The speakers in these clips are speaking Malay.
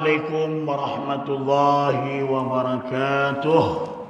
Assalamualaikum warahmatullahi wabarakatuh.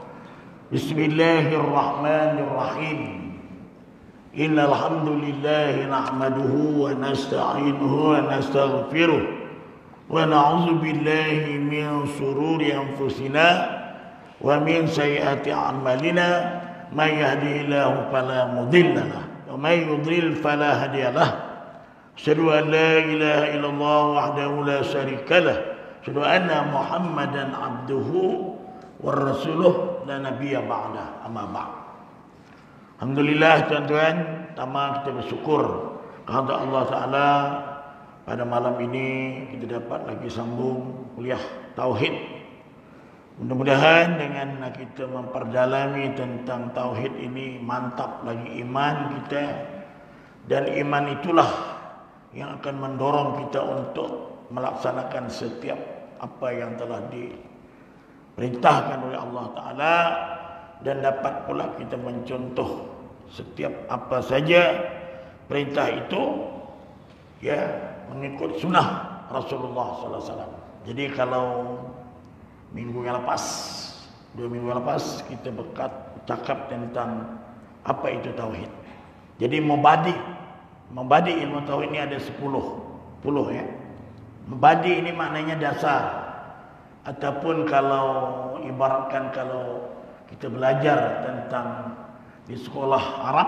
Bismillahirrahmanirrahim. Innal hamdalillah nahmaduhu wa nasta'inuhu wa nastaghfiruh wa na'udzu billahi min shururi anfusina wa min sayyiati a'malina. May yahdihillahu fala mudilla lahu wa may yudlil fala hadiya lahu. Asyhadu an la ilaha illallah wahdahu la syarika lah. Asyhadu anna Muhammadan abduhu wa rasuluh la nabiyya ba'da. Amma ba'd. Alhamdulillah tuan-tuan, pertama kita bersyukur kepada Allah Taala pada malam ini kita dapat lagi sambung kuliah tauhid. Mudah-mudahan dengan kita memperdalami tentang tauhid ini mantap lagi iman kita, dan iman itulah yang akan mendorong kita untuk melaksanakan setiap apa yang telah diperintahkan oleh Allah Ta'ala, dan dapat pula kita mencontoh setiap apa saja perintah itu ya mengikut sunnah Rasulullah SAW. Jadi kalau minggu yang lepas, 2 minggu yang lepas kita cakap tentang apa itu tauhid. Jadi membadi ilmu tauhid ini ada 10 ya. Membadi ini maknanya dasar, ataupun kalau ibaratkan kalau kita belajar tentang di sekolah Arab,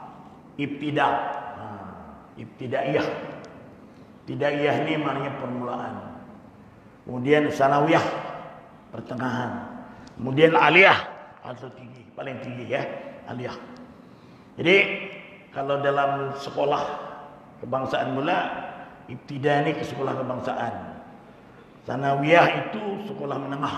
ibtidaiyah. Ibtidaiyah ini maknanya permulaan. Kemudian sanawiyah, pertengahan. Kemudian aliyah atau tinggi, paling tinggi ya, aliyah. Jadi kalau dalam sekolah kebangsaan mula, ibtida ni ke sekolah kebangsaan. Sanawiyah itu sekolah menengah.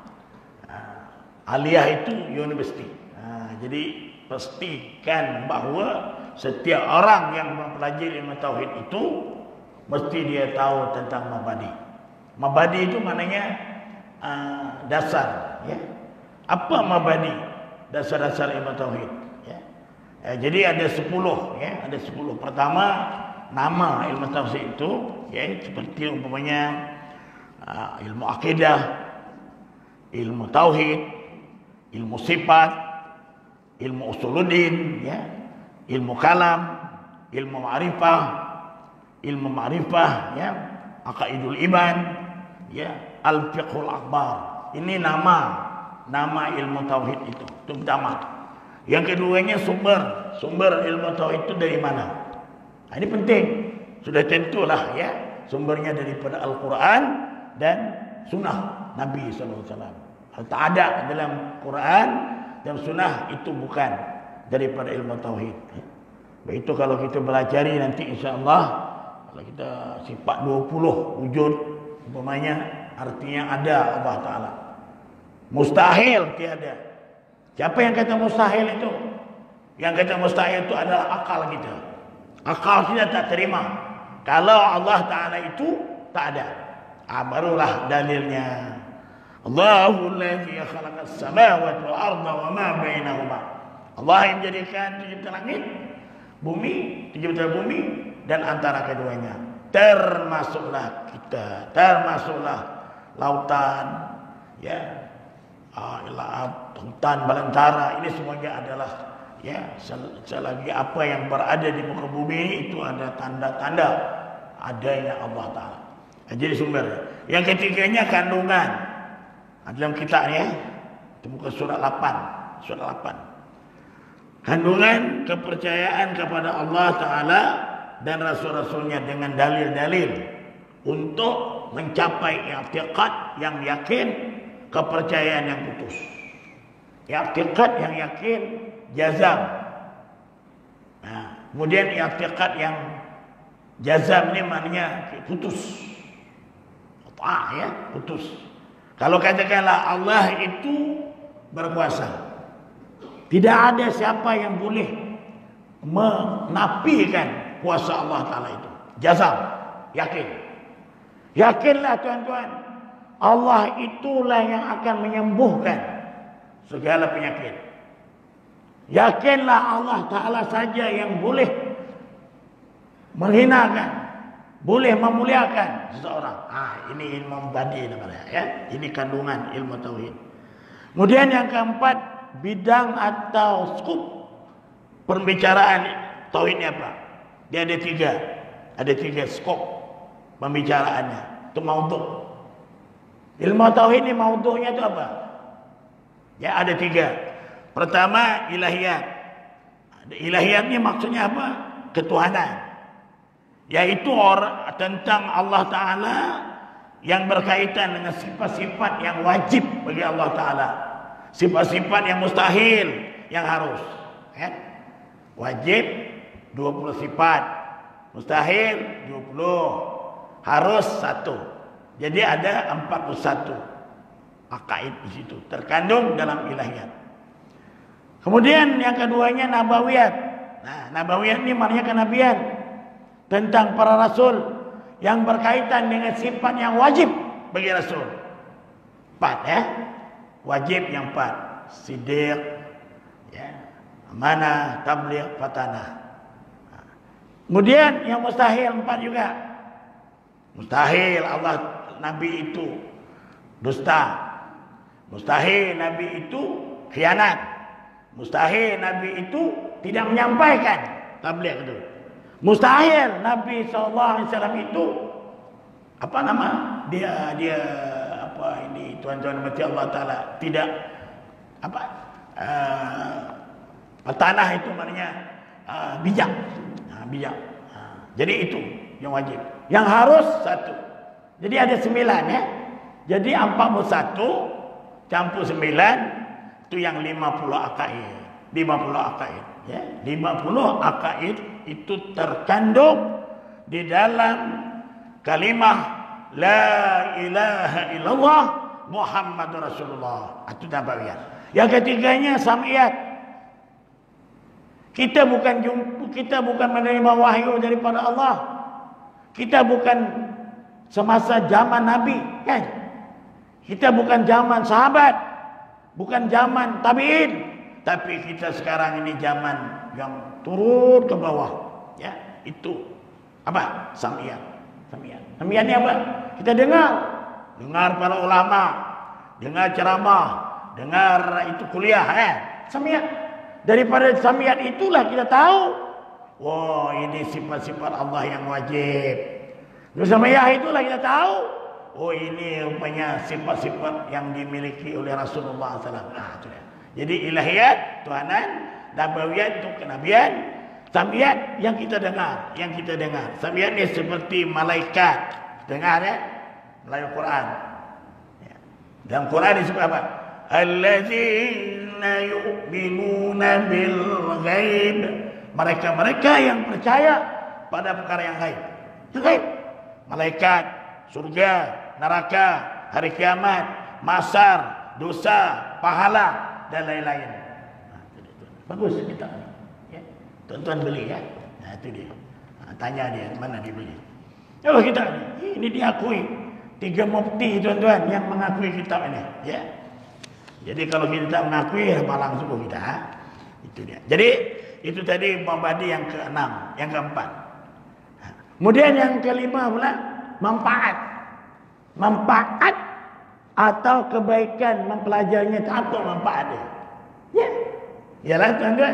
Aliyah itu universiti. Jadi pastikan bahawa setiap orang yang mempelajari ilmu tauhid itu mesti dia tahu tentang mabadi. Mabadi itu maknanya dasar ya. Apa mabadi? Dasar-dasar ilmu tauhid. Jadi ada 10 ya, ada 10. Pertama, nama ilmu tauhid itu ya seperti umpamanya ilmu akidah, ilmu tauhid, ilmu sifat, ilmu usuluddin ya, ilmu kalam, ilmu ma'rifah ya, aqaidul iman ya, al-fiqhul akbar. Ini nama ilmu tauhid itu pertama. Yang keduanya sumber ilmu tauhid itu dari mana? Ini penting. Sudah tentulah ya, sumbernya daripada Al-Quran dan Sunnah Nabi SAW. Tak ada dalam Quran dan Sunnah itu bukan daripada ilmu tauhid. Begitu kalau kita belajari nanti insya-Allah, kalau kita sifat 20 wujud umpamanya, artinya ada Allah Taala. Mustahil tiada. Siapa yang kata mustahil itu? Yang kata mustahil itu adalah akal kita. Akal kita tak terima kalau Allah Ta'ala itu tak ada. Barulah dalilnya. Allahul ladzi khalaqas samawati wal arda wa ma bainahuma. Allah yang menjadikan pencipta langit, bumi, pencipta bumi dan antara keduanya. Termasuklah kita, termasuklah lautan, ya, hutan belantara, ini semuanya adalah ya selagi apa yang berada di muka bumi ini itu ada tanda-tanda adanya Allah Ta'ala. Jadi sumber. Yang ketiganya kandungan. Dalam kitab ya, itu muka surat 8. Kandungan kepercayaan kepada Allah Ta'ala dan Rasul-Rasulnya dengan dalil-dalil untuk mencapai i'tiqad yang yakin, kepercayaan yang putus. I'tiqad yang yakin, jazam. Kemudian i'tiqad yang jazam ini maknanya putus. Ya, putus. Kalau katakanlah Allah itu berkuasa, tidak ada siapa yang boleh menafikan kuasa Allah Ta'ala itu. Jazam, yakin. Yakinlah tuan-tuan, Allah itulah yang akan menyembuhkan segala penyakit. Yakinlah Allah Ta'ala saja yang boleh menghinakan, boleh memuliakan seseorang. Ini ilmu badi namanya, ya. Ini kandungan ilmu tauhid. Kemudian yang keempat, bidang atau skup pembicaraan tauhidnya apa? Dia ada tiga skop pembicaraannya. Itu maudhu. Ilmu tauhid ini maudhunya itu apa? Ya, ada tiga. Pertama, ilahiyat. Ilahiyat ini maksudnya apa? Ketuhanan. Yaitu tentang Allah Ta'ala yang berkaitan dengan sifat-sifat yang wajib bagi Allah Ta'ala. Sifat-sifat yang mustahil, yang harus. Ya? Wajib 20 sifat, mustahil 20, harus 1. Jadi ada 41 akaid di situ terkandung dalam ilahiyat. Kemudian yang keduanya nabawiyat. Nah, nabawiyat ini maknanya kenabian tentang para rasul yang berkaitan dengan sifat yang wajib bagi rasul. 4 ya. Wajib yang 4. Siddiq, ya, amanah, tabligh, fatanah. Kemudian yang mustahil 4 juga. Mustahil Allah Nabi itu dusta. Mustahil Nabi itu khianat. Mustahil Nabi itu tidak menyampaikan tabligh itu. Mustahil Nabi SAW itu apa nama? Dia apa ini tuan-tuan mati Allah Taala tidak apa? Tanah itu maknanya bijak. Bijak. Jadi itu yang wajib. Yang harus 1. Jadi ada 9 ya. Jadi 41 campur 9 itu yang 50 akaid. 50 akaid ya. 50 akaid itu terkandung di dalam kalimah la ilaha illallah Muhammadur Rasulullah. Itu nabawiyat. Yang ketiganya sam'iyat. Kita bukan menerima wahyu daripada Allah. Kita bukan semasa zaman Nabi, kan? Kita bukan zaman sahabat, bukan zaman tabi'in, tapi kita sekarang ini zaman yang turun ke bawah. Ya, itu apa? Sam'iyat. Sam'iyat ini apa? Kita dengar para ulama, dengar ceramah, dengar itu kuliah, sam'iyat. Daripada sam'iyat itulah kita tahu, wah, ini sifat-sifat Allah yang wajib. Terus sam'iyah itulah kita tahu, oh, ini rupanya sifat-sifat yang dimiliki oleh Rasulullah SAW. Nah, itu dia. Jadi ilahiyat, tuhanan, nabawiyat itu kenabian, sam'iyat yang kita dengar, Sam'iyat ini seperti malaikat. Dengar ya, melalui Quran. Ya. Dalam Quran disebut apa? Alladzina yu'minuna bil ghaib. Mereka yang percaya pada perkara yang gaib. Itu gaib. Malaikat, surga, neraka, hari kiamat, mahsyar, dosa, pahala dan lain-lain. Nah, bagus kita. Ya. Tuan-tuan beli ya. Nah, itu dia. Nah, tanya dia mana dibeli. Kalau kita ini diakui 3 mufti tuan-tuan yang mengakui kitab ini, ya. Jadi kalau kita tak mengakui, malang suku kita. Itu dia. Jadi itu tadi mabadi yang ke-6, yang ke-4. Kemudian yang kelima pula manfaat. Manfaat atau kebaikan mempelajarinya itu apa manfaatnya? Ya. Yalah tuan-tuan.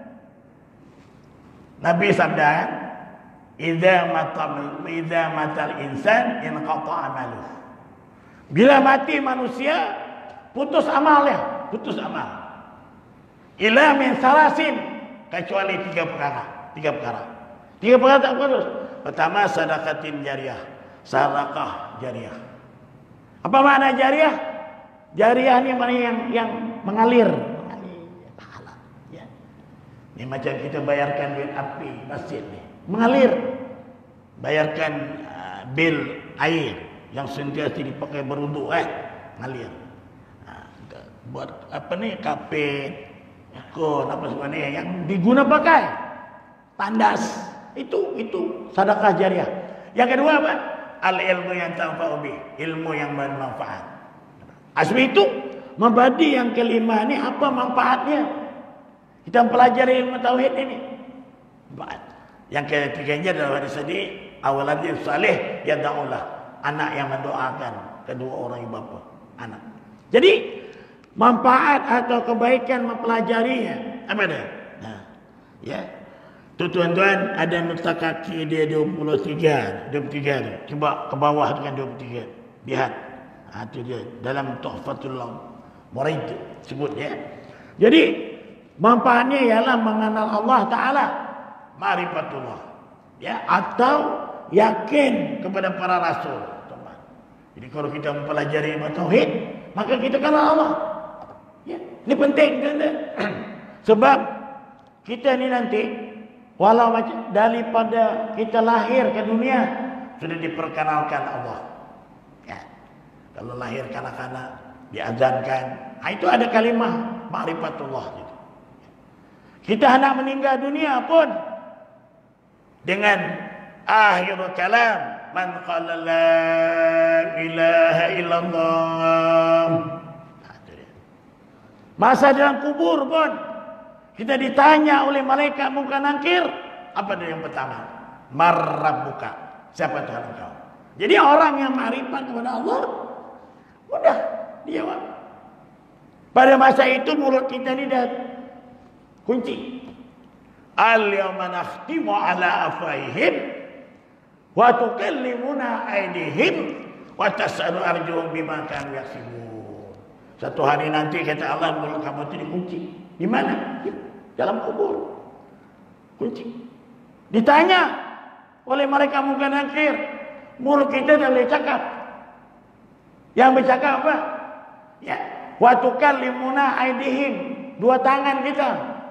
Nabi sabda, idza matal insan inqata amaluh. Bila mati manusia, putus amalnya, putus amal. Ila min salasin, kecuali 3 perkara. 3 perkara tak putus. Pertama, sedekatin jariyah, sedekah jariyah. Apa makna jariyah? Jariyah ini maknanya yang mengalir pahala. Ya. Ini macam kita bayarkan duit api masjid nih, mengalir. Bayarkan bil air yang sentiasa dipakai berwudu, mengalir. Buat apa nih, kapit, kon, apa sebenarnya yang diguna pakai tandas, itu sedekah jariyah. Yang kedua apa? Al ilmu yang tanfa'u bih, ilmu yang bermanfaat. Asli itu mabadi yang kelima ini apa manfaatnya? Kita mempelajari ilmu tauhid ini. Manfaat. Yang ketiganya adalah hadis tadi, awaladin salih yad'ulah, anak yang mendoakan kedua orang ibu bapa, anak. Jadi manfaat atau kebaikan mempelajarinya apa dia? Nah, ya. Tu tuan-tuan, ada nota kaki dia 23 tu. Coba ke bawah dengan 23. Lihat. Itu dia dalam Tuhfatul Murid sebut ya. Jadi manfaatnya ialah mengenal Allah Taala, ma'rifatullah. Ya, atau yakin kepada para rasul. Jadi kalau kita mempelajari ilmu tauhid, maka kita kenal Allah. Ya, ini penting kan? Sebab kita ni nanti walau macam daripada kita lahir ke dunia sudah diperkenalkan Allah. Ya. Kalau lahir kanak-kanak diazankan, itu ada kalimah ma'rifatullah gitu. Kita hendak meninggal dunia pun dengan akhir kalam man qala la ilaha illallah. Masa dalam kubur pun kita ditanya oleh malaikat munkar nakir, apa dia yang pertama? Marrabbuka, siapa Tuhan engkau? Jadi orang yang ma'rifat kepada Allah mudah dijawab. Pada masa itu mulut kita ni dah kunci. Al-yawma nakhtimu ala afwahihim wa tukallimuna aydihim wa tas'alu arjuhum bima kanu yaksibun. Satu hari nanti kata Allah, mulut kamu itu dikunci. Di mana? Dalam kubur. Kunci. Ditanya oleh mereka munkar nakir, mulut kita dah boleh cakap. Yang bercakap apa? Ya, wa tukallimuna aydihim, dua tangan kita.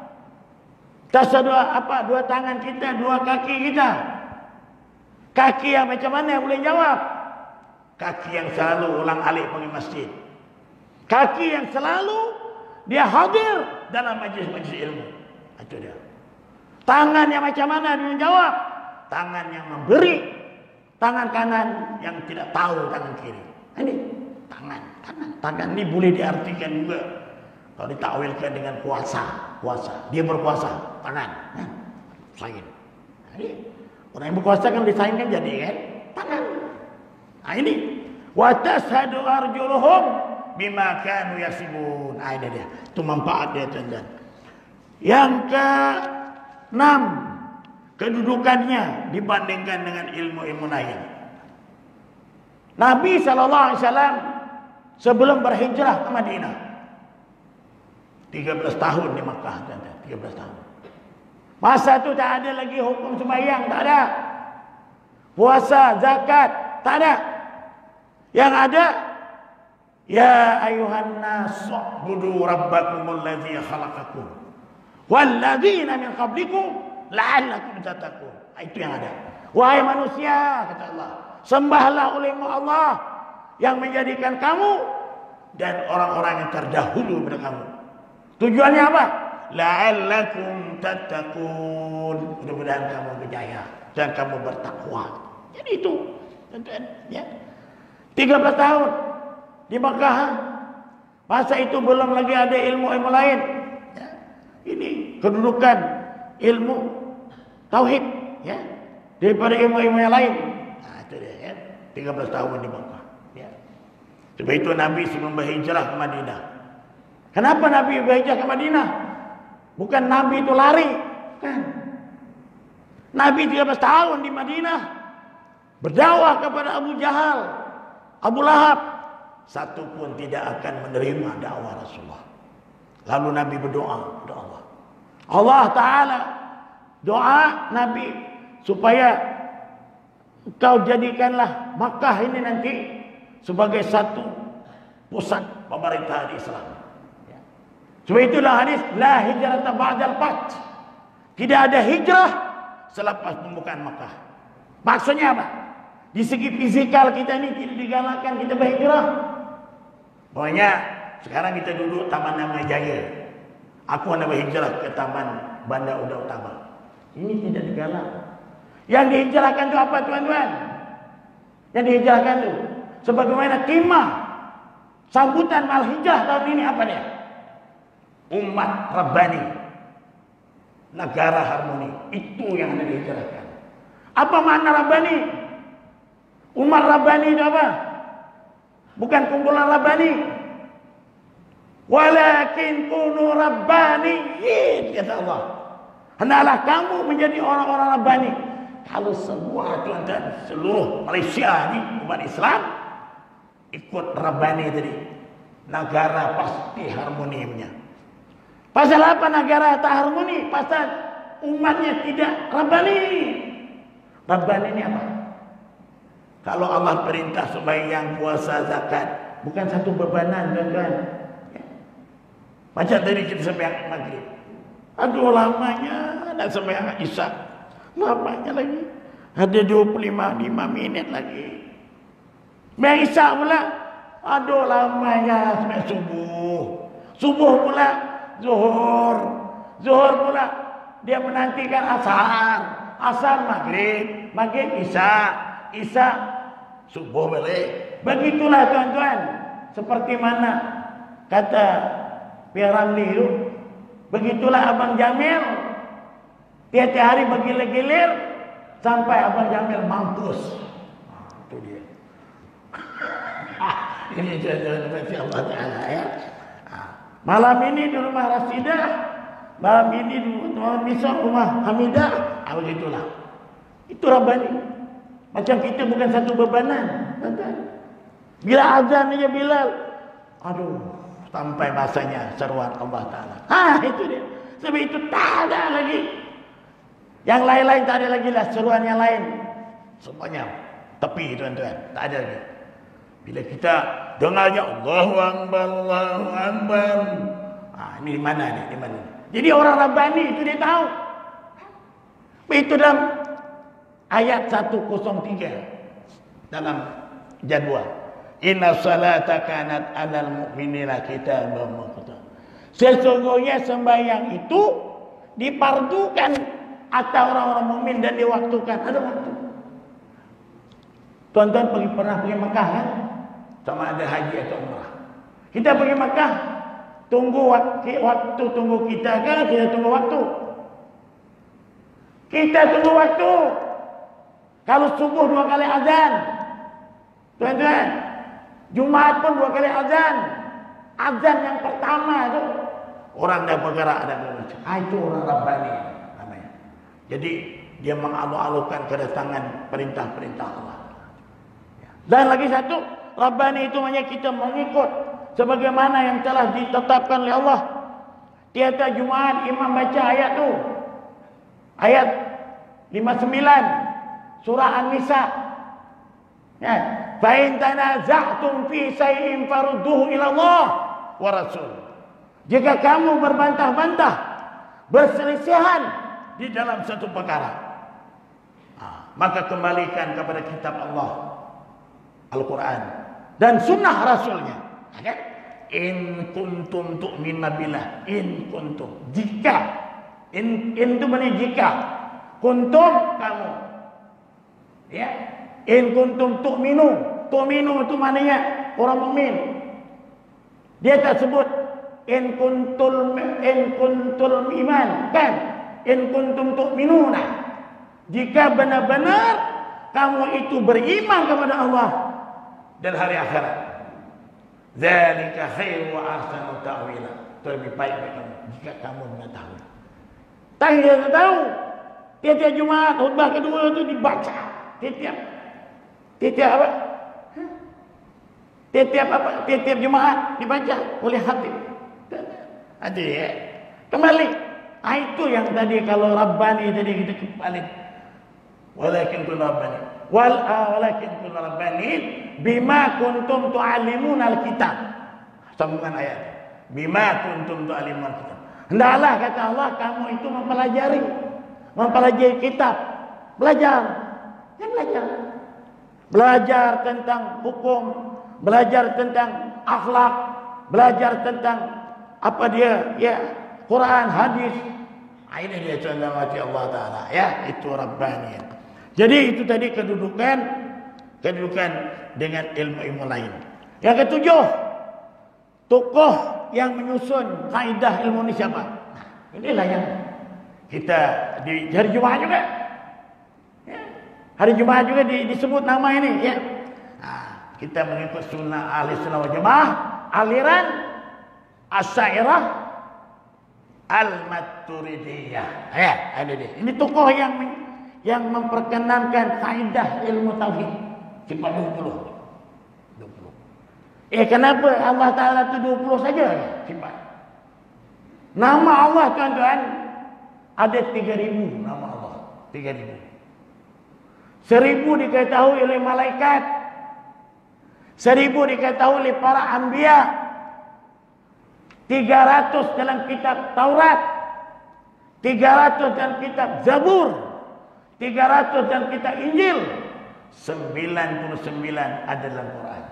Dua apa? Dua tangan kita, dua kaki kita. Kaki yang macam mana boleh jawab? Kaki yang selalu ulang alik pergi masjid. Kaki yang selalu dia hadir dalam majlis-majlis ilmu. Itu dia. Tangan yang macam mana dia jawab? Tangan yang memberi. Tangan kanan yang tidak tahu tangan kiri. Ini tangan ini boleh diartikan juga kalau ditakwilkan dengan kuasa. Dia berkuasa, tangan. Sain. Jadi orang yang berkuasa kan disainkan jadi kan tangan. Nah ini wa tashhadu arjuluhum bima kanu yaksibun. Ini dia. Itu manfaat dia tuan-tuan. Yang ke-6, kedudukannya dibandingkan dengan ilmu-ilmu lain. Nabi SAW sebelum berhijrah ke Madinah 13 tahun di Makkah, 13 tahun. Masa itu tak ada lagi hukum sembahyang, tak ada. Puasa, zakat, tak ada. Yang ada, ya ayuhan nas u'budu rabbakumul ladzi khalaqakum wal ladzina min qablikum la'allakum tattaqun. Itu yang ada. Wahai manusia, kata Allah, sembahlah olehmu Allah yang menjadikan kamu dan orang-orang yang terdahulu daripada kamu. Tujuannya apa? La'allakum tattaqun. Mudah-mudahan kamu berjaya dan kamu bertakwa. Jadi itu, tuan-tuan, ya. 13 tahun di Makkah. Masa itu belum lagi ada ilmu-ilmu lain. Ya. Ini kedudukan ilmu tauhid, ya, daripada ilmu-ilmu yang lain. Nah, itu dia, ya. 13 tahun di Makkah. Ya. Sebab itu Nabi sebelum berhijrah ke Madinah. Kenapa Nabi berhijrah ke Madinah? Bukan Nabi itu lari, kan? Nabi 13 tahun di Madinah berdakwah kepada Abu Jahal, Abu Lahab, satu pun tidak akan menerima dakwah Rasulullah. Lalu Nabi berdoa kepada Allah. Allah Ta'ala doa Nabi supaya engkau jadikanlah Makkah ini nanti sebagai satu pusat pemerintahan Islam. Sebab itulah hadis la hijrata ba'dal fath. Tidak ada hijrah selepas pembukaan Makkah. Maksudnya apa? Di segi fizikal kita ini tidak digalakkan kita berhijrah. Pokoknya sekarang kita duduk Taman Damai Jaya. Aku hendak berhijrah ke Taman Bandar Udara Utama. Ini tidak digalak. Yang dihijrahkan itu apa, tuan-tuan? Yang dihijrahkan itu sebagaimana timah sambutan mal hijrah tahun ini apa dia? Umat Rabbani, negara harmoni, itu yang hendak dihijrahkan. Apa makna Rabbani? Umat Rabbani itu apa? Bukan kumpulan Rabbani. Walakin kunu rabbaniyin, kata Allah. Hendaklah kamu menjadi orang-orang Rabbani. Kalau semua tuan-tuan, seluruh Malaysia ini umat Islam ikut Rabbani tadi, negara pasti harmoni punya. Pasal apa negara tak harmoni? Pasal umatnya tidak Rabbani. Rabbani ini apa? Kalau Allah perintah sembahyang, puasa, zakat, bukan satu bebanan, tuan-tuan. Macam tadi kita sembahyang maghrib. Aduh lamanya nak sembahyang isyak. Lamanya lagi. Ada 25 minit lagi. Sembahyang isyak pula. Aduh lamanya sembahyang subuh. Subuh pula zuhur. Zuhur pula dia menantikan asar. Asar maghrib. Maghrib isyak. Isyak subuh balik. Begitulah tuan-tuan. Seperti mana kata Piramli itu. Begitulah Abang Jamil. Tiap hari bergilir-gilir sampai Abang Jamil mampus. Itu dia. Ini jadi Allah Ta'ala ya. Malam ini di rumah Rasidah, malam ini di rumah Misal, rumah Hamidah. Begitulah. Itu Rabbani. Macam kita bukan satu bebanan. Bila azan aja Bilal, aduh, sampai masanya seruan Allah Ta'ala. Itu dia. Sebab itu tak ada lagi. Yang lain-lain tak ada lagi lah seruan yang lain. Semuanya tepi tuan-tuan. Tak ada lagi. Bila kita dengarnya Allahu Akbar, Allahu Akbar. Ini di mana ni? Di mana? Jadi orang Rabbani itu dia tahu. Itu dalam ayat 103 dalam jadual. Inna salata kanat 'alal mu'minina kitaban mawquta. Sesungguhnya sembahyang itu dipardukan atas orang-orang mukmin dan diwaktukan. Ada waktu. Tuan-tuan pernah pergi Mekah kan? Sama ada haji atau umrah. Kita pergi Mekah, tunggu waktu tunggu kita kan? Kita tunggu waktu. Kita tunggu waktu. Kalau subuh 2 kali azan. Tuan-tuan, Jumaat pun 2 kali azan. Azan yang pertama tu orang dah bergerak ada macam. Itu orang Rabbani namanya. Jadi dia mengalu-alukan kedatangan perintah-perintah Allah. Dan lagi satu, Rabbani itu hanya kita mengikut sebagaimana yang telah ditetapkan oleh Allah. Tiap-tiap Jumaat imam baca ayat tu. Ayat 59 surah An-Nisa. Ya, fa in tanaza'tum fi shay'in farudduhu ila Allah wa Rasul. Jika kamu berbantah-bantah, berselisihan di dalam satu perkara, maka kembalikan kepada kitab Allah, Al-Quran, dan sunnah Rasulnya. Okay? In kuntum tu'minna billah. In kuntum. Jika. In itu maknanya jika. Kuntum kamu. Ya. In kuntum tu'minu. Tu'minu itu maknanya orang mukmin. Dia tak sebut in kuntul iman, kan? In kuntum tu'minuna. Jika benar-benar kamu itu beriman kepada Allah dan hari akhirat. Zalika khairu wa ahsanu ta'wila. Itu lebih baik bagi kamu jika kamu mengetahui. Tak dia tahu. Tiap-tiap Jumaat khutbah kedua itu dibaca. Tiap apa? Tiap Jumaat dibaca oleh khatib. Ada ya. Kembali. Itu yang tadi kalau Rabbani tadi kita kembali. Walakin kun Rabbani. Walakin kun Rabbani bima kuntum tu'allimuna al-kitab. Sambungan ayat. Bima kuntum tu'allimuna al-kitab. Hendaklah kata Allah kamu itu mempelajari kitab. Belajar. Ya belajar. Belajar tentang hukum, belajar tentang akhlak, belajar tentang apa dia? Ya, Quran, hadis. Ini dia contoh mati Allah Ta'ala. Ya, itu Rabbani. Jadi itu tadi kedudukan dengan ilmu-ilmu lain. Yang ketujuh, tokoh yang menyusun kaidah ilmu ini siapa? Inilah yang kita di hari Jumaat juga. Ya. Hari Jumat juga disebut nama ini, ya. Nah, kita mengikut sunnah ahli sunnah wal jamaah, aliran Asy'ariyah Al-Maturidiyah. Ya, ada dia. Ini tokoh yang memperkenankan kaidah ilmu tauhid. Sifat 20. Kenapa Allah Ta'ala itu 20 saja sifat? Nama Allah tuan-tuan ada 3.000 nama Allah. 3.000. 1.000 diketahui oleh malaikat. 1.000 diketahui oleh para anbiya. 300 dalam kitab Taurat. 300 dalam kitab Zabur. 300 dalam kitab Injil. 99 ada dalam Quran.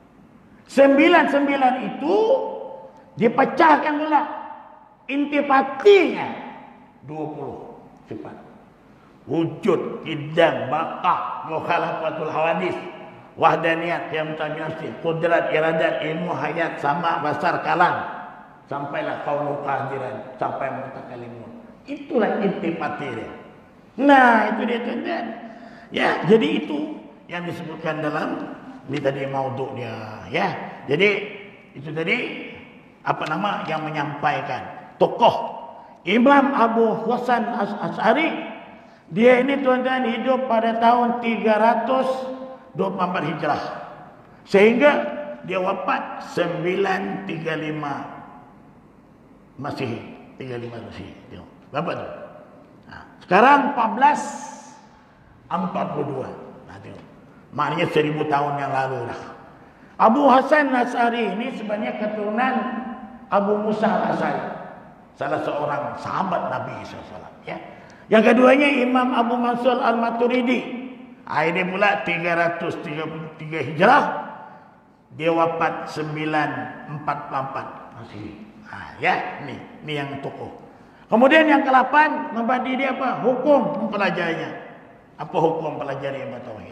99 itu dipecahkan pula intipatinya 20 sifat. Wujud, qidam, baqa, mukhalafatul hawadis, wahdaniyat, qiyam tabi'ati, qudrat, iradat, ilmu, hayat, sama, basar, kalam, sampailah qaulu qadiran, sampai mutakalimun. Itulah intipati dia. Nah, itu dia tuan-tuan. Ya, jadi itu yang disebutkan dalam ini tadi maudhu'nya, ya. Jadi itu tadi apa nama yang menyampaikan tokoh Imam Abu Hasan Asy'ari. Dia ini tuan-tuan hidup pada tahun 324 Hijrah. Sehingga dia wafat 935 Masehi, 35 Masehi. Tengok. Berapa tu? Nah, sekarang 1442. Nah, tengok. Maknanya 1000 tahun yang lalu dah. Abu Hasan Asy'ari ini sebenarnya keturunan Abu Musa Al-Asy'ari, salah seorang sahabat Nabi SAW. Ya. Yang keduanya Imam Abu Mansur Al-Maturidi. Ini pula 333 Hijrah. Dia wafat 944 Masehi. Ya, ini yang tokoh. Kemudian yang ke-8 membagi dia apa? Hukum mempelajarinya. Apa hukum pelajari ilmu tauhid?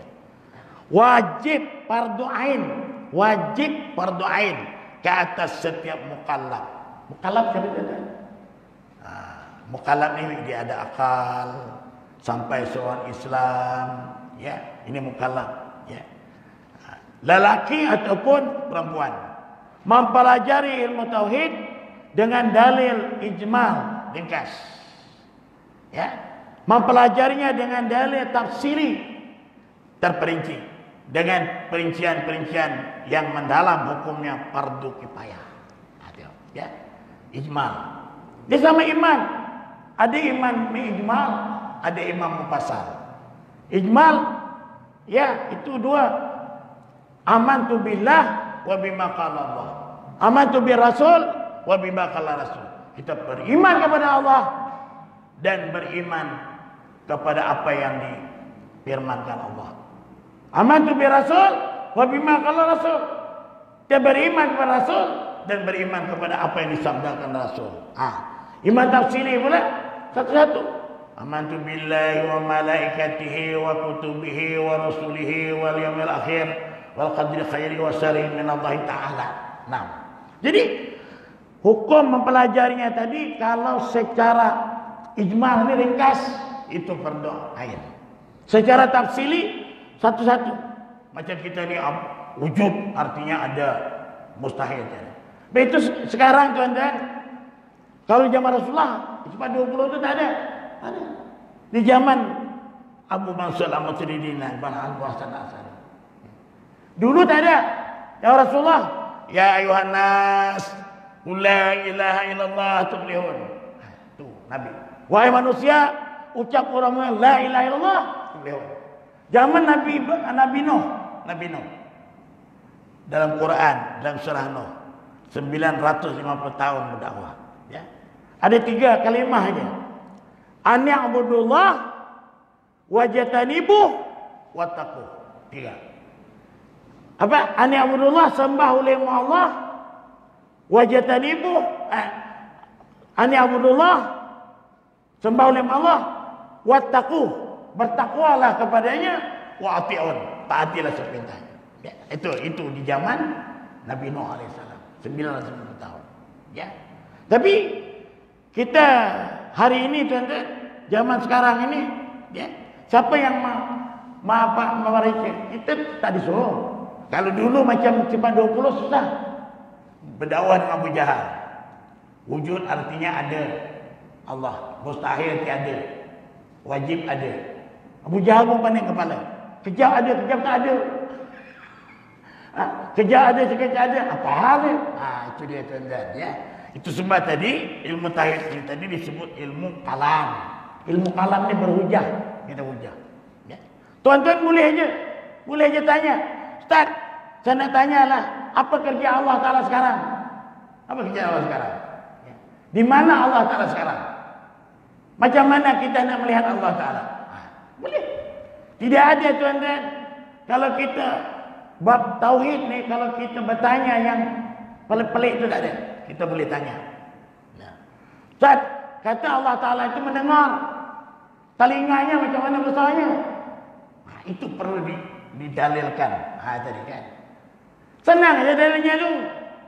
Wajib fardu ain, wajib fardu ain ke atas setiap mukallaf. Mukallaf siapa dia? Mukallaf ini dia ada akal sampai seorang Islam, ya. Ini mukallaf, ya. Lelaki ataupun perempuan mempelajari ilmu tauhid dengan dalil ijmal, ringkas. Ya. Mempelajarinya dengan dalil tafsiri, terperinci. Dengan perincian-perincian yang mendalam hukumnya fardu kifayah. Ya, ijmal. Dia sama iman. Ada iman ijmal, ada imam mufassal. Ijmal, ya itu dua. Amantu billah wa bima qala Allah. Amantu bir rasul wa bima qala rasul. Kita beriman kepada Allah dan beriman kepada apa yang difirmankan Allah. Amantu bi rasul wa bima qala rasul. Dia beriman kepada rasul dan beriman kepada apa yang disabdakan rasul. Iman tafsiri pula satu-satu. Amantu billahi wa malaikatihi wa kutubihi wa rasulihi wal yaumil akhir wal qadri khairi wa syarri min Allah taala. Nah. Jadi hukum mempelajarinya tadi kalau secara ijmal ini ringkas itu fardu ain. Secara tafsili satu-satu. Macam kita ni wujud artinya ada, mustahil. Itu sekarang tuan-tuan, kalau zaman Rasulullah sifat 20 itu tak ada. Ada. Di zaman Abu Mansur Al-Maturidi dan Abu Hasan Asy'ari. Dulu tak ada. Ya Rasulullah, ya ayuhan nas, la ilaha illallah tuflihun. Itu Nabi. Wahai manusia, ucap orang la ilaha illallah tuflihun. Zaman Nabi Nuh dalam Quran, dalam surah Nuh 950 tahun berdakwah, ya. Ada 3 kalimah aja. An ya'budullah wajtanibuh wattaqu. 3. Apa? An ya'budullah, sembah oleh Allah, wajtanibuh an ya'budullah, sembah oleh Allah, wattaqu, bertakwalah kepadanya, wa ati'un, taatilah perintahnya. Ya, itu di zaman Nabi Nuh alaihissalam 990 tahun. Ya. Tapi kita hari ini tuan-tuan, zaman sekarang ini, ya, siapa yang mewarisi. Itu tak disuruh. Kalau dulu macam Cepat 20 susah. Berdakwah dengan Abu Jahal. Wujud artinya ada Allah. Mustahil tiada. Wajib ada. Abu Jahal pun pandai kepala. Kejap ada, kejap tak ada. Kejap ada, kejap tak ada. Apa hal ni? Itu dia tuan-tuan. Ya. Itu sebab tadi ilmu tauhid ini tadi disebut ilmu kalam. Ilmu kalam ni berhujah. Kita hujah. Ya. Tuan-tuan boleh je tanya. Ustaz, saya nak tanyalah, apa kerja Allah Ta'ala sekarang? Apa kerja Allah sekarang? Ya. Di mana Allah Ta'ala sekarang? Macam mana kita nak melihat Allah Ta'ala? Boleh. Tidak ada tuan-tuan. Kalau kita bab tauhid ni, kalau kita bertanya yang pelik-pelik itu tak ada. Kita boleh tanya. Ustaz, kata Allah Ta'ala itu mendengar. Telinganya macam mana besarnya? Itu perlu didalilkan. Tadi kan. Senang aja dalilnya tu.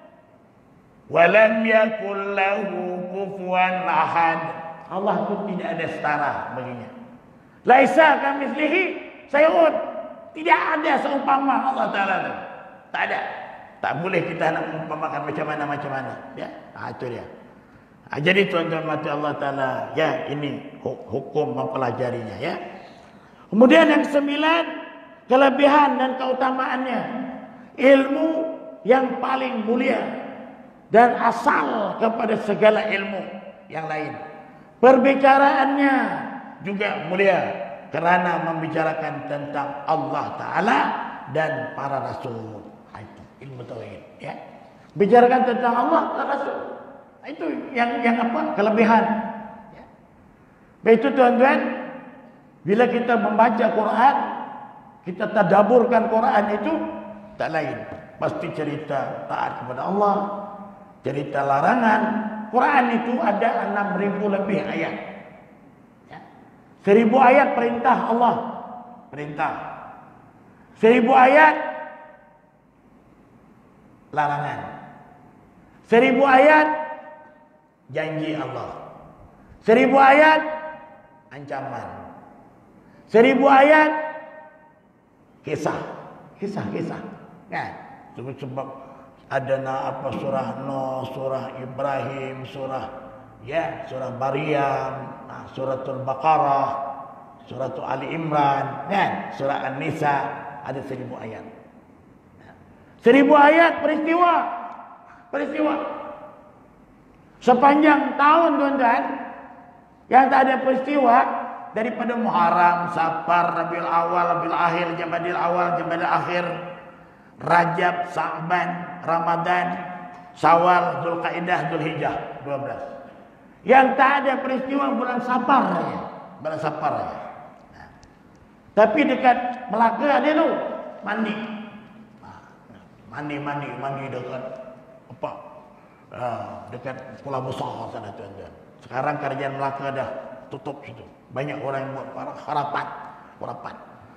Walam yakul lahu kufuwan ahad. Allah tu tidak ada setara baginya. Laisa kamitslihi syai'un. Tidak ada seumpama Allah Ta'ala tu. Tak ada. Tak boleh kita nak mengumpamakan macam mana. Ya, itu dia. Jadi tuan-tuan mati Allah Ta'ala, ya ini hukum mempelajarinya ya. Kemudian yang ke-9, kelebihan dan keutamaannya. Ilmu yang paling mulia dan asal kepada segala ilmu yang lain. Perbicaraannya juga mulia kerana membicarakan tentang Allah Ta'ala dan para rasul. Itu ilmu tauhid ya. Bicarakan tentang Allah dan rasul. Itu yang apa? Kelebihan. Ya. Begitu tuan-tuan, bila kita membaca Quran, kita tadaburkan Quran itu tak lain. Pasti cerita taat kepada Allah, cerita larangan. Quran itu ada 6.000 lebih ayat. Ya. 1.000 ayat perintah Allah. Perintah. 1.000 ayat larangan. 1.000 ayat janji Allah. 1.000 ayat ancaman. 1.000 ayat kisah. Kan? Sebab ada apa surah Nuh, surah Ibrahim, surah Maryam, suratul Baqarah, suratul Ali Imran, kan? Surah An-Nisa ada 1.000 ayat. 1.000 ayat peristiwa. Sepanjang tahun tuan-tuan, yang tak ada peristiwa daripada Muharram, Safar, Rabiul Awal, Rabiul Akhir, Jamadil Awal, Jamadil Akhir, Rajab, Sa'ban, Ramadan, Syawal, Zulkaidah, Zulhijjah, 12. Yang tak ada peristiwa bulan Safar ya. Bulan Safar ya. Tapi dekat Melaka ada tu mandi dekat apa? Dekat Pulau Besar sana tuan-tuan. Sekarang kerajaan Melaka dah tutup situ. Banyak orang yang buat harapan.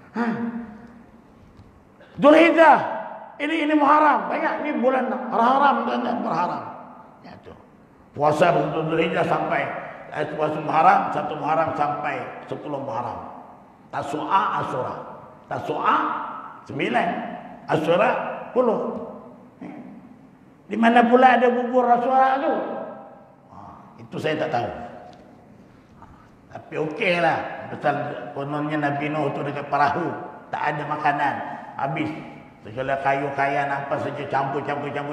Zulhijjah, ini Muharram, banyak ni bulan haram tuan-tuan, berharam. Ya tu. Puasa untuk Zulhijjah sampai puasa Muharram, 1 Muharram sampai 10 Muharram. Tasu'a, Asyura. Tasu'a 9, Asyura 10. Di mana pula ada bubur Asyura tu? Itu saya tak tahu. Tapi okeylah. Pasal kononnya Nabi Nuh tu dekat perahu, tak ada makanan, habis. Segala kayu-kayan apa saja campur.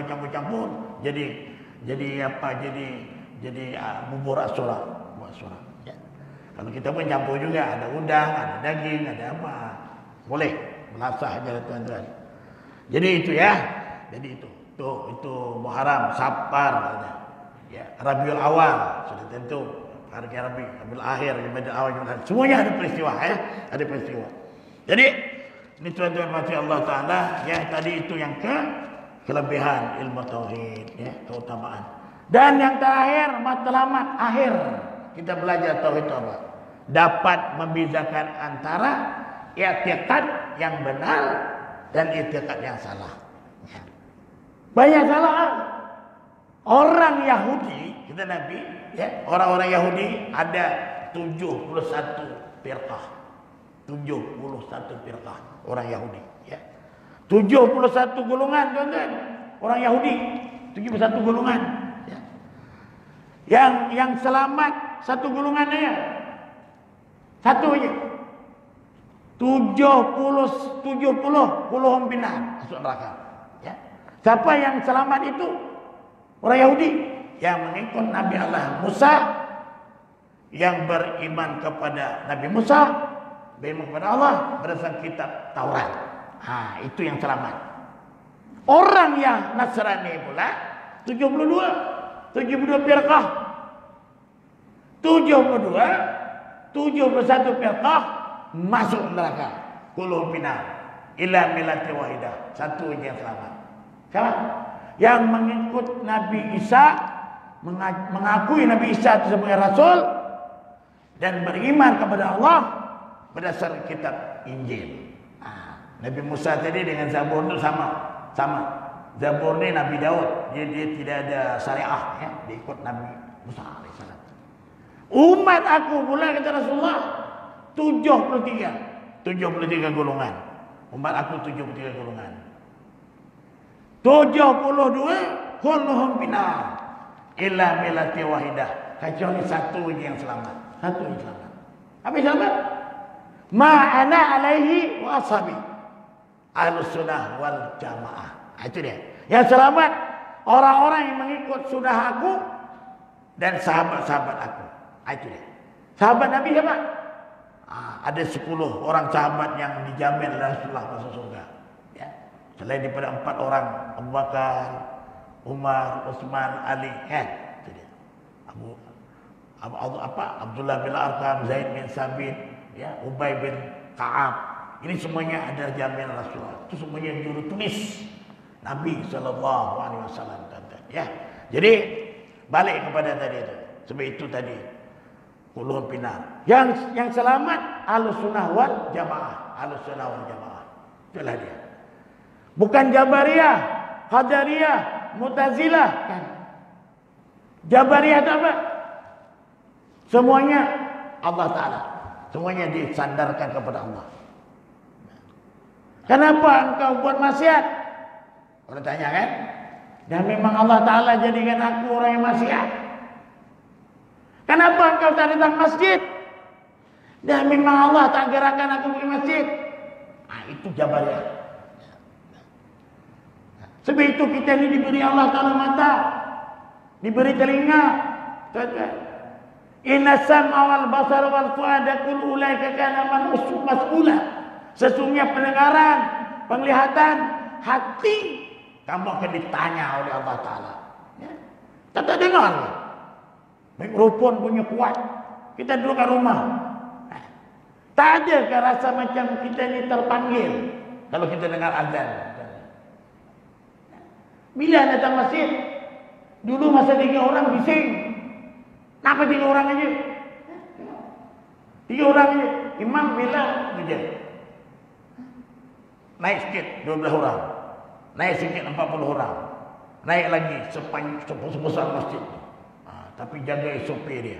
Jadi apa? Jadi bubur Asyura. Ya. Kalau kita pun campur juga, ada udang, ada daging, ada apa. Boleh melasah aja tuan-tuan. Jadi itu ya. Jadi itu Muharram, Safar ada. Ya, Rabiul Awal sudah tentu. Harga Rabiul Akhir, Rabiul Awal, semuanya ada peristiwa ya, ada peristiwa. Jadi ini tuan-tuan mati Allah Ta'ala ya, tadi itu yang kelebihan ilmu tauhid ya, keutamaan. Dan yang terakhir, matlamat akhir kita belajar tauhid apa? Dapat membedakan antara i'tiqad yang benar dan i'tiqad yang salah. Ya. Banyak salah. Orang Yahudi, kita Nabi, ya, orang-orang Yahudi ada 71 firqah. 71 firqah orang Yahudi, ya. 71 golongan, tuan-tuan. Orang Yahudi 71 golongan, ya. Yang selamat satu golongan aja. Satu aja. 70 puluhan binar masuk neraka, ya. Siapa yang selamat itu? Orang Yahudi yang mengikut Nabi Allah Musa, yang beriman kepada Nabi Musa, beriman kepada Allah berdasarkan kitab Taurat. Itu yang selamat. Orang yang Nasrani pula 72 firqah. 71 firqah masuk neraka. Kulluhum binar ila millati wahidah. Satu yang selamat. Siapa? Yang mengikut Nabi Isa, mengakui Nabi Isa itu sebagai rasul dan beriman kepada Allah berdasarkan kitab Injil. Nabi Musa tadi dengan Zabur itu sama. Zabur ni Nabi Daud, dia tidak ada syariah, ya. Dia ikut Nabi Musa alaihissalam. Umat aku pula kata Rasulullah 73 golongan. Umat aku 73 golongan. 72 kulluhum binar illa millati wahidah. Kecuali satu yang selamat. Satu yang selamat. Apa yang selamat? Ma ana alaihi wa ashabi. Ahlus sunnah wal jamaah. Itu dia. Yang selamat orang-orang yang mengikut sunnah aku dan sahabat-sahabat aku. Itu dia. Sahabat Nabi siapa? Ada 10 orang sahabat yang dijamin oleh Rasulullah masuk surga. Ya. Selain daripada 4 orang, Abu Bakar, Umar, Utsman, Ali, itu dia. Abdullah bin Arqam, Zaid bin Sabit, ya, Ubay bin Ka'ab. Ini semuanya adalah jaminan Rasulullah. Itu semuanya juru tulis Nabi SAW. Ya. Jadi balik kepada tadi itu. Sebab itu tadi kulluhum binar. Yang selamat Ahlus Sunnah wal Jamaah. Ahlus Sunnah wal Jamaah. Itulah dia. Bukan Jabariyah, Qadariyah, Mu'tazilah. Kan? Jabariyah itu apa? Semuanya Allah Ta'ala. Semuanya disandarkan kepada Allah. Kenapa engkau buat maksiat? Orang tanya kan? Dan memang Allah Ta'ala jadikan aku orang yang maksiat. Kenapa engkau tak datang masjid? Dan memang Allah tak gerakkan aku pergi masjid. Itu Jabariyah. Sebab itu kita ini diberi Allah Ta'ala mata, diberi telinga. Inna sam'a wal basar wal fu'ada kul ulaika kana mas'ula. Sesungguhnya pendengaran, penglihatan, hati kamu akan ditanya oleh Allah Ta'ala. Ya. Tak dengar. Mikrofon punya kuat. Kita duduk kat rumah. Tak ada ke rasa macam kita ni terpanggil kalau kita dengar azan. Bila datang masjid, dulu masa 3 orang bising. Kenapa 3 orang aja? 3 orang aja. Imam bila aja. Naik sikit 12 orang. Naik sikit 40 orang. Naik lagi sebesar masjid. Tapi jaga SOP dia.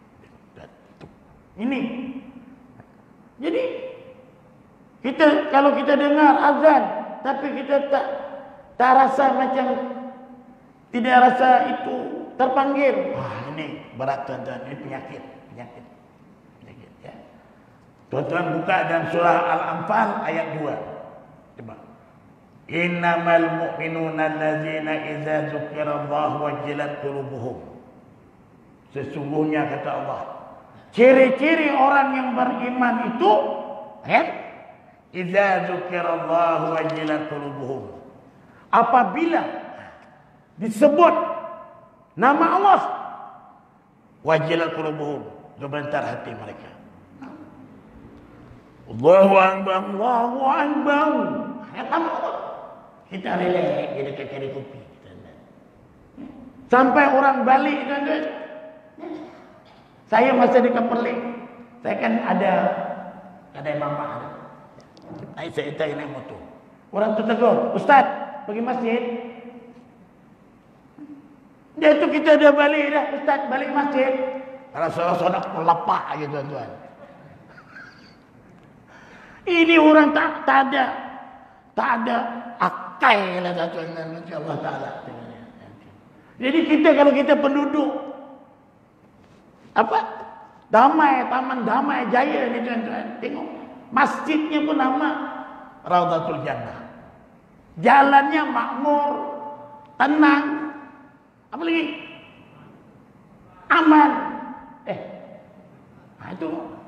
Ini. Jadi kalau kita dengar azan tapi kita tak rasa macam tidak rasa itu terpanggil. Ini berat tuan-tuan, ini penyakit ya. Tuan-tuan buka dalam surah Al-Anfal ayat 2. Coba. Innamal mu'minuna allazina idza dzukirallahu wajilat qulubuhum. Sesungguhnya kata Allah, ciri-ciri orang yang beriman itu, idza dzukirallahu wajilat qulubuhum. Apabila disebut nama Allah, wajilat qulubuhum, gemetar hati mereka. Allahu Akbar, Allahu Akbar. Kita relax di dekat kedai kopi. Sampai orang balik tuan-tuan. Saya masa dekat Perlis, saya kan ada kedai mamak ada. Saya naik motor. Orang tu tegur, Ustaz, pergi masjid. Dia tu kita dah balik dah, Ustaz, balik masjid. Kalau saudara-saudara melepak aja tuan-tuan. Ini orang tak ada akal lah tuan-tuan, Allah Taala. Jadi kita kalau kita penduduk apa? Damai, Taman Damai Jaya ni tuan-tuan. Tengok masjidnya pun nama Raudhatul Jannah. Jalannya makmur, tenang. Apa lagi? Aman. Itu.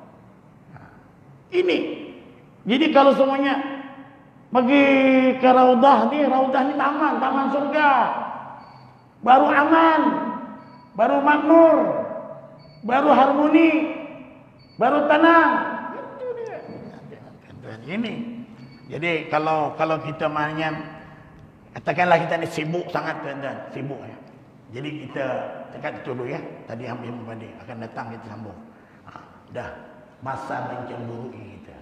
Ini. Jadi kalau semuanya pergi ke Raudah ni taman surga. Baru aman, baru makmur, baru harmoni, baru tenang. Itu dia. Ini. Jadi kalau kita maknanya katakanlah kita ni sibuk sangat tuan-tuan, sibuk ya. Jadi kita cakap dulu ya. Tadi hampir membanding akan datang kita sambung. Dah masa mencemburui kita.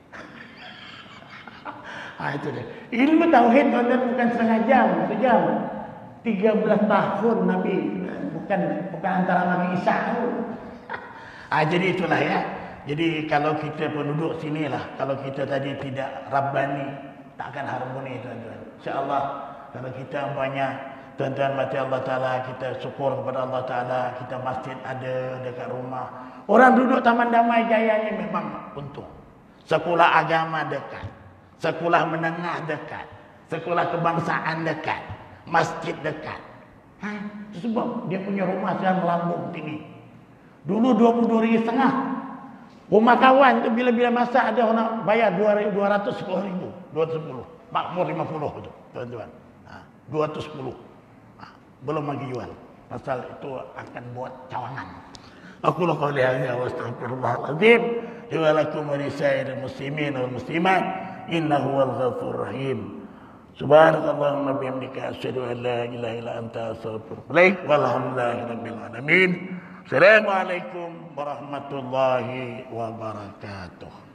Itu dia. Ilmu tauhid tuan-tuan bukan setengah jam, sejam. 13 tahun Nabi, bukan antara Nabi Isa. Jadi itulah ya. Jadi kalau kita penduduk sinilah, kalau kita tadi tidak Rabbani, tak akan harmoni tuan-tuan. Insya-Allah kalau kita banyak tuan-tuan mati Allah Ta'ala, kita syukur kepada Allah Ta'ala, kita masjid ada dekat rumah. Orang duduk Taman Damai Jaya ni memang untung. Sekolah agama dekat, sekolah menengah dekat, sekolah kebangsaan dekat, masjid dekat. Sebab dia punya rumah sekarang melambung tinggi. Dulu 22,500. Rumah kawan tu bila-bila masa ada orang bayar 210,000, 210. Makmur 50 tu, tuan-tuan. 210. Belum lagi jual. Pasal itu akan buat cawangan. Aku la qouli hadza wa astaghfirullahaladzim. Wa lakum wa lisairil muslimin wal muslimat. Innahu wal ghafurur rahim. Subhanakallahumma bihamdika asyhadu an la ilaha illa anta astaghfiruka wa atubu ilaik. Walhamdulillahirabbil alamin. Assalamualaikum warahmatullahi wabarakatuh.